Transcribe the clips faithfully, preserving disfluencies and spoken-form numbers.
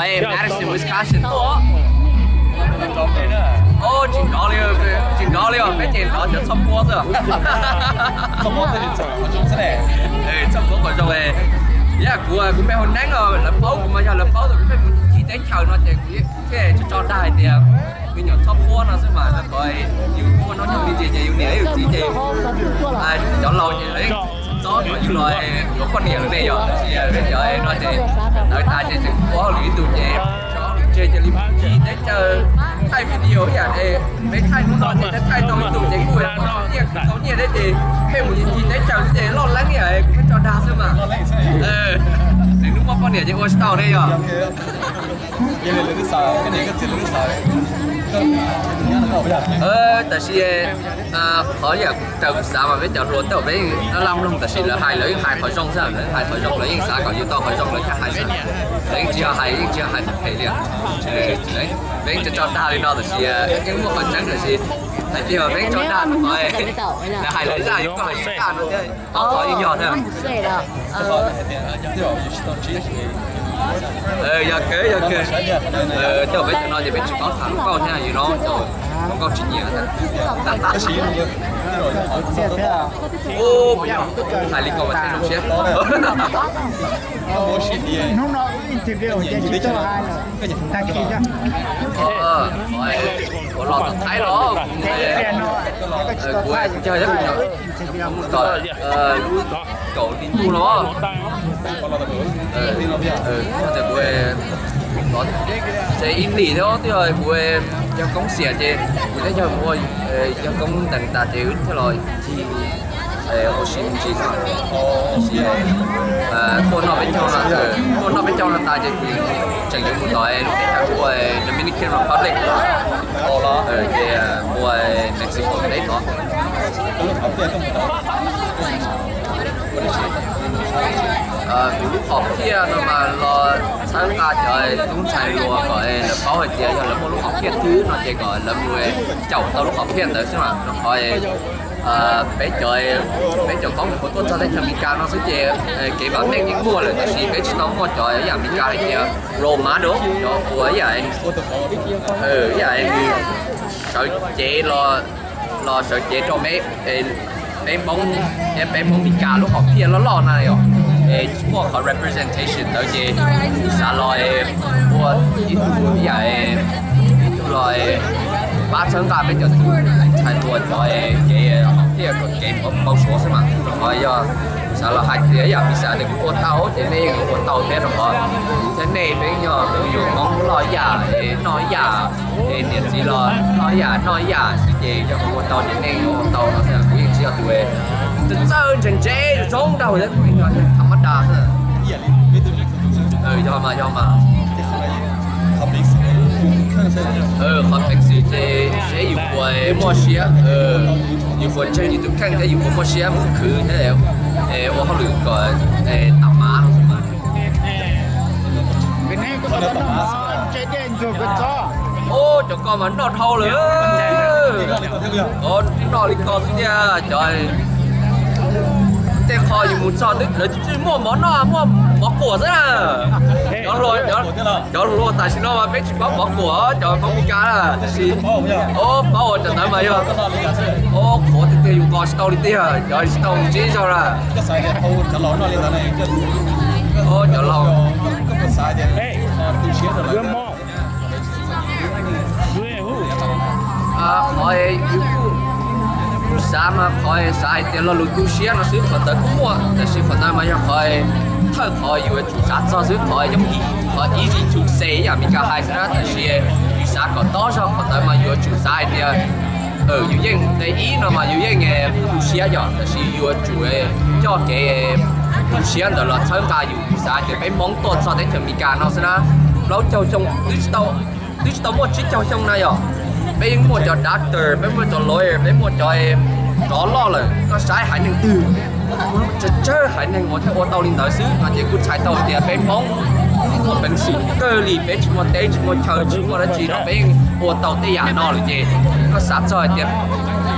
khỏi Madison, Wisconsin tổ. Ô, chỉ có liều, chỉ có liều, mấy chuyện đó chỉ chăm bố thôi. chăm bố thì chăm bố trong thế này. Ừ, chăm bố còn trong này. Yeah, của của mấy hôm nắng rồi, lập bố của mấy giờ lập bố rồi cũng phải chỉ đến chờ nó chỉ cái cho cho đài thì bây giờ chăm bố nó sẽ mà nó coi nhiều bố nó trong đi chơi nhiều nè, nhiều gì chơi. À, cho lâu như đấy. Đó mà như loại có quan điểm này rồi, thì bây giờ nó thì đợi ta sẽ có lý tụ chế cho chơi cho liêm chi để chờ thay video vậy đây mấy thay nó thì thay tao tụ chế của em có nhiều có nhiều đấy thì thêm một gì để chờ để lo lắng vậy cũng cho đa thôi mà ờ để lúc mà quan điểm chơi All-Star đây rồi cái này là cái sao cái này cái gì là cái sao ờ tại vì à khó giờ trồng sao mà biết chọn ruộng tao biết nó long luôn tại vì là hai lưỡi hai khỏi rong sao nữa hai khỏi rong lưỡi sao còn như tao khỏi rong lưỡi chắc hai lưỡi đấy chỉ là hai chỉ là hai thằng thầy liền đấy đấy cho cho đa đi nó tại vì cái một phần trắng là gì tại vì mà biết cho đa rồi là hai lưỡi ra những cái hai đa nữa đấy họ có những nhỏ thôi ờ giờ kế giờ kế ờ cho biết cho nó thì biết chỉ có thằng con nha gì nó không có chuyện nhiều thôi ô bây giờ hai linh con mà thấy được chứ nó nó interview thì chỉ cho hai rồi ta chỉ cho ờ có lo tập thái đó của chơi rất nhiều rồi ờ cậu tin tu nó ờ ờ thì của có sẽ in đi đó thì rồi của cho công xỉa chứ của đấy cho mua cho công tận ta thì ít thôi rồi thì hồ xin chi sao và con nó bên trong là con nó bên trong là ta chỉ chẳng những một loại lúc đấy của Dominican Republic ờ thì mua Mexico đấy đó ờ lúc học kia nó mà lo sáng ta trời đúng chạy lùa gọi là bảo hồi kia cho là một lúc học kia thứ nó chỉ gọi là mùi chậu tao lúc học kia tới xem mà nó hỏi bé trời bé trời có một cái tốt cho thấy thằng Mika nó sẽ chơi cái bản này những mua là cái gì bé chỉ nó mua trời ở nhà Mika này kia Roma đúng cho của ấy vậy ừ vậy sợ chế lo lo sợ chế cho mấy em bóng em em bóng Mika lúc học kia nó lo này rồi chúng ta có representation tới gì xã loại của ít tuổi vậy rồi ba trăm cả bây giờ thay đổi rồi cái cái cái bao số xem mà rồi giờ sao là hai cái giờ mình sẽ được cuốn tàu thế này cuốn tàu thế rồi thế này bây giờ ví dụ mong nói giả nói giả thì tiền gì là nói giả nói giả gì cho cuốn tàu thế này cuốn tàu nó sẽ quy chỉ là tuổi từ sơ chân chế giống đầu đấy quy nó thầm mắt đà thôi ừ do mà do mà ờ họ bình時即即如果莫西啊，呃，如果即係都看睇如果莫西啊，佢即係誒我考慮個誒大馬係嘛？ cái này có thể nó chạy đèn cho cái chó ô cho con mà nó thâu nữa ô nó đi con nha trời thế kho gì muốn chọn đấy là chỉ mua món nó mua món của thế à đó rồi đó đó rồi tại sao nó mà biết chỉ có món của trời món cá là gì ô bao giờ tận tới mày chưa ô khổ thì tiêu dùng con stau đi tiêu trời stau chỉ cho ra ô chờ lâu à hỏi sao mà khỏi sai tiền lo lụt tu sửa nó sửa phần tới cũng muaแต่sửa phần này màยังkhỏiถ้าkhỏiอยู่จุดsát sao sửa khỏi giống gì khỏi ý gì chủ xeอย่างมีการให้ซะนะแต่sửaจุดsátก็ต่อcho phần tới màอยู่จุดsai thì ừอยู่ยังในý nó màอยู่ยังnghe tu sửa rồiแต่sửaอยู่จุดcho cái tu sửa đó là tham giaอยู่จุดsai thì phải mong tốt cho đến thườngมีการnóซะนะแล้วเจ้าจง digital digital หมดชิ้นเจ้าจงnày rồi bây mua cho doctor bây mua cho lawyer bây mua cho có lo là có sai hại năng từ cho chơi hại năng ngồi theo ô tô lên tới xứ mà chỉ cứ chạy tàu thì bây bóng một bệnh sĩ cơ lì bây chỉ một tế chỉ một chờ chỉ một là chỉ nó bây ô tô tây giả nó là gì có sát rồi thì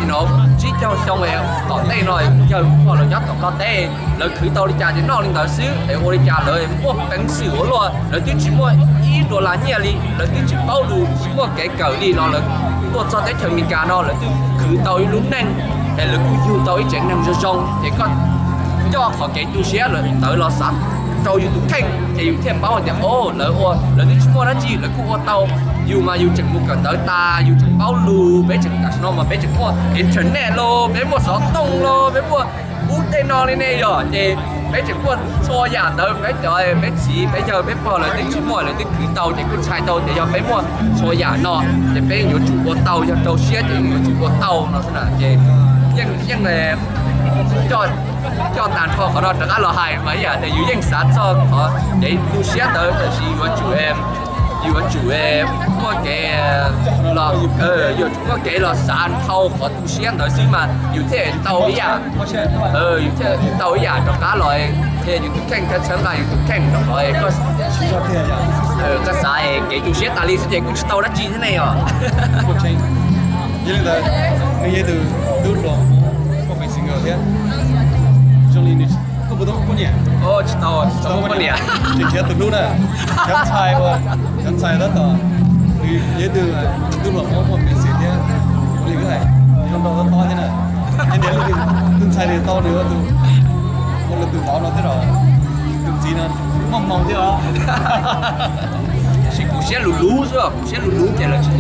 you know chỉ cho xong rồi còn đây rồi giờ còn là nhát còn con đây rồi khử tàu đi trả thì nó lên tới xứ để ô đi trả rồi mua bánh sữa luôn rồi tôi chỉ mua ít đồ lá nhẹ đi rồi tôi chỉ bao đủ chỉ mua cái cờ đi nó là tôi cho tới trường mình cả nó là tôi khử tàu đi lúc nâng để là tôi dùng tàu đi chạy nằm cho xong thì con cho họ cái tu sửa rồi tới lo sẵn tàu dùng tu khen thì dùng thêm bao nhiêu ô lỡ ô lỡ tôi chỉ mua nó gì lỡ cũng ô tàu dùng mà dùng chừng một cần tới ta dùng chừng bao lù bé chừng cả nó mà bé chừng mua internet lo bé mua sọ tông lo bé mua út đây nó lên đây rồi thì bé chừng mua xo giả tới bé trời bé chỉ bây giờ bé bỏ lại tính chỉ mua lại tính cứ tàu thì cứ xài tàu thì giờ bé mua xo giả nó thì bé dùng chủ bộ tàu cho tàu xe thì dùng chủ bộ tàu nó sẽ là gì nhưng nhưng là cho cho tàn kho của nó rất là hay mấy giờ thì dùng sản cho họ để tu xe tới thì chỉ có chủ emอยู่ว่าจูเอ๋พวกแกเราเอออยู่พวกแกเราสารเท่าขอตู้เชียนหน่อยซื้อมาอยู่ที่เตาอีหยาเอออยู่ที่เตาอีหยาตรงนั้นเลยเทอยู่ทุกแข่งก็เชิงอะไรอยู่ทุกแข่งตรงเลยก็เออก็สายแกตู้เชียนตาลีสุดเด็กกูเตาได้จีนที่ไหนอ่ะยี่เลยนี่ยี่ดูดูหลงพวกเป็นสิงเกิลเนี่ยจงลีนี่ก็不懂过年โอ้ชิโต้ชิโต้过年之前读书呢想猜不想猜得到你也ดูดูหลงพวกเป็นสิงเนี่ย我理解你看到他多的呢今年你ดู猜的多的ว่าดูคนละดูต่อเราที่เราดูจีนนะมองมองที่เรา是古仙鲁鲁是吧？古仙鲁鲁点了几年？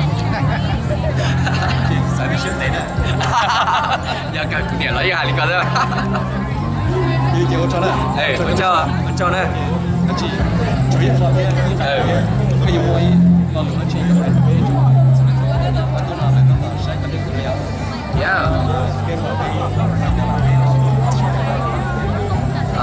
啥的现在呢？ 要搞古年了呀，你搞的？ 你叫我找呢？ 哎，我叫啊，我叫呢。 那去，主要是哎，可以我一老六那去，我还可以做，做哪来弄到晒个这个样子。 Yeah。啊。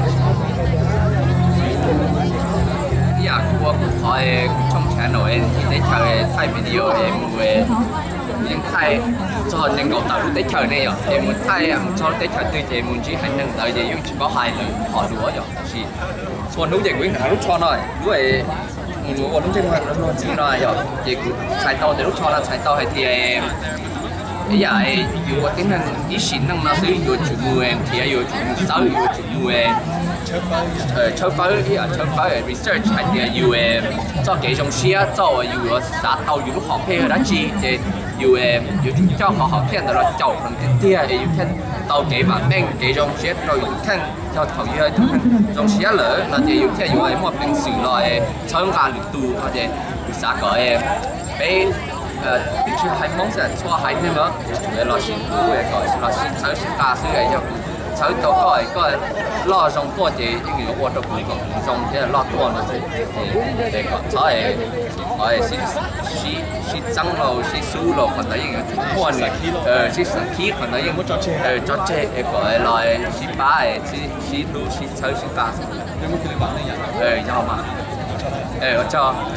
呀，我開從 channel 誒，你睇睇 video 誒，會應睇做能夠投入啲睇呢樣，誒，唔睇啊，唔做啲睇對誒，唔知係能夠嘅，用全部係嚟學到嗰樣，是。ส่วนนู้นอย่างวิ่งหาลูกชอหน่อยด้วยหนูว่าลูกชอหน่อยลูกชอหน่อยอย่างเด็กใช้เตาแต่ลูกชอละใช้เตาให้ทีเอ็มไอ้ใหญ่อยู่ว่าที่นั่นอีสินนั่งมาซื้ออยู่จุดมือเอ็มทีอยู่จุดมือเสาอยู่จุดมือเอ็มเออเช่าฟ้าที่อ่ะเช่าฟ้า research ให้ทีอยู่เอ็ม做幾種事啊做อยู่殺到อยู่ลูก學配合得住嘅อยู่เอ็มอยู่เจ้า學學聽到啦就同啲啊要聽到幾萬名幾種事對聽就頭要聽種事一兩或者要聽要係乜平時來參加力度或者殺個誒俾誒啲處係網上錯係咩麼？誒老師傅嘅個老師首先教書嘅就首到個個攞上多啲，因為我都唔講上即係攞多咯，即係誒個所以我係是是是增路是輸路，可能應該換嘅誒是神奇，可能應該誒作者嘅個來是把誒是是路是首先教。誒有嘛？誒我做。